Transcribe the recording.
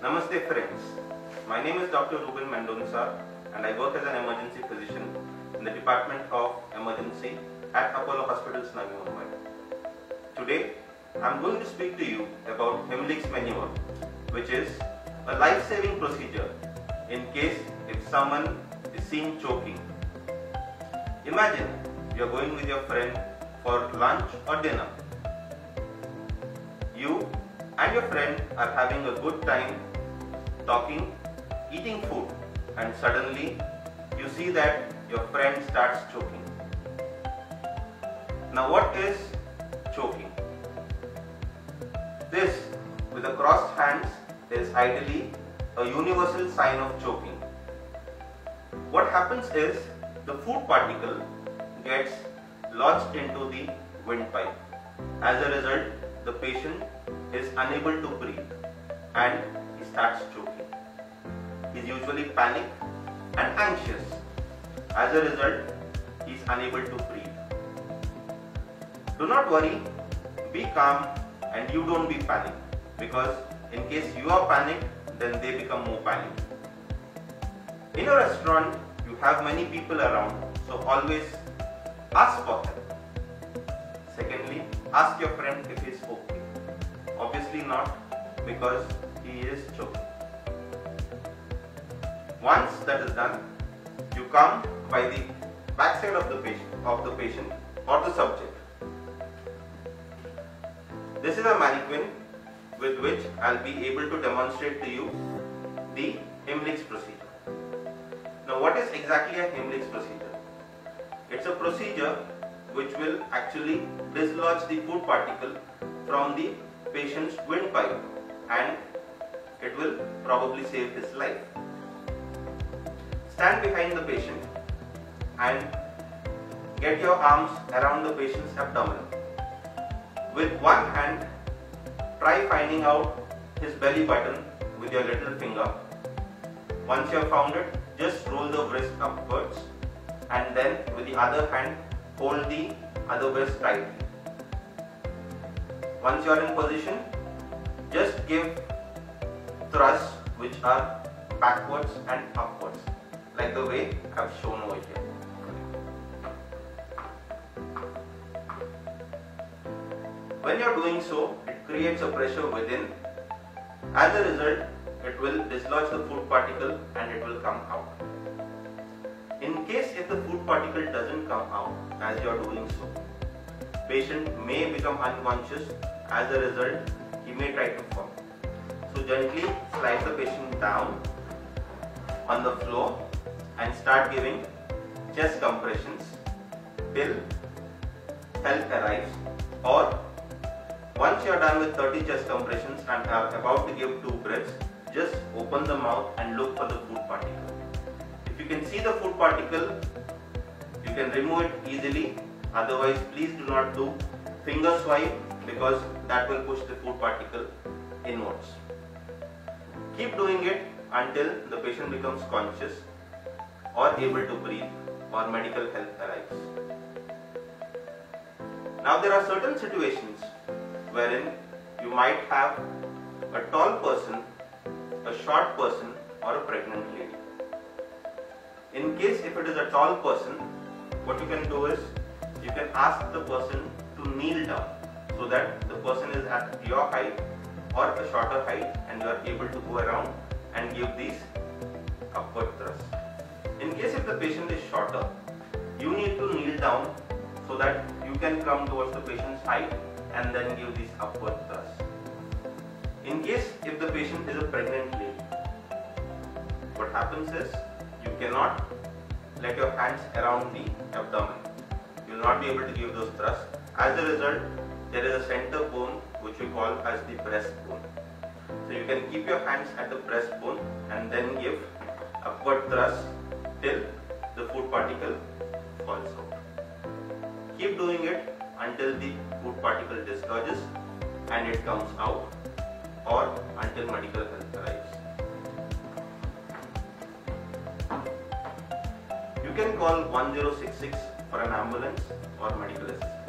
Namaste friends, my name is Dr. Ruben Mendonca and I work as an emergency physician in the Department of Emergency at Apollo Hospitals, Navi Mumbai. Today, I am going to speak to you about Heimlich's maneuver, which is a life-saving procedure in case if someone is seen choking. Imagine you are going with your friend for lunch or dinner. You and your friend are having a good time talking, eating food, and suddenly you see that your friend starts choking. Now what is choking? This with the crossed hands is ideally a universal sign of choking. What happens is the food particle gets lodged into the windpipe. As a result, the patient is unable to breathe and he starts choking. He is usually panicked and anxious. As a result, he is unable to breathe. Do not worry, be calm and you don't be panicked, because in case you are panicked, then they become more panicked. In a restaurant, you have many people around, so always ask for help. Secondly, ask your friend if he is okay. Obviously not, because he is choking. Once that is done, you come by the backside of the patient or the subject. This is a mannequin with which I will be able to demonstrate to you the Heimlich's procedure. Now what is exactly a Heimlich's procedure? It's a procedure which will actually dislodge the food particle from the patient's windpipe and it will probably save his life. Stand behind the patient and get your arms around the patient's abdomen. With one hand, try finding out his belly button with your little finger. Once you have found it, just roll the wrist upwards and then with the other hand, hold the other wrist tightly. Once you are in position, just give thrusts which are backwards and upwards, like the way I have shown over here. When you are doing so, it creates a pressure within. As a result, it will dislodge the food particle and it will come out. In case if the food particle doesn't come out as you are doing so, patient may become unconscious. As a result, he may try to fall. So gently slide the patient down on the floor and start giving chest compressions till help arrives, or once you are done with 30 chest compressions and are about to give 2 breaths, just open the mouth and look for the food particle. If you can see the food particle, you can remove it easily. Otherwise, please do not do finger swipe, because that will push the food particle inwards. Keep doing it until the patient becomes conscious or able to breathe or medical help arrives. Now there are certain situations wherein you might have a tall person, a short person or a pregnant lady. In case if it is a tall person, what you can do is you can ask the person to kneel down so that the person is at your height or a shorter height and you are able to go around and give these upward thrusts. In case if the patient is shorter, you need to kneel down so that you can come towards the patient's height and then give these upward thrusts. In case if the patient is a pregnant lady, what happens is you cannot let your hands around the abdomen. You will not be able to give those thrusts. As a result, there is a center bone which we call as the breastbone. So you can keep your hands at the breastbone and then give upward thrust till the food particle falls out. Keep doing it until the food particle dislodges and it comes out, or until medical help arrives. You can call 1066 for an ambulance or medical assistance.